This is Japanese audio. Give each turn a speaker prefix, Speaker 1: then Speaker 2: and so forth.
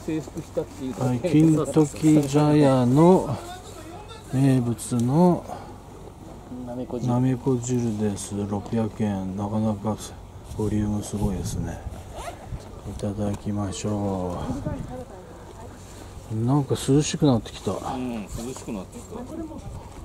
Speaker 1: 征服したっていう。
Speaker 2: はい、金時茶屋の名物のなめこ汁です。600円。なかなかボリュームすごいですね。いただきましょう。なんか涼しくなってきた。
Speaker 1: 涼しくなってきた。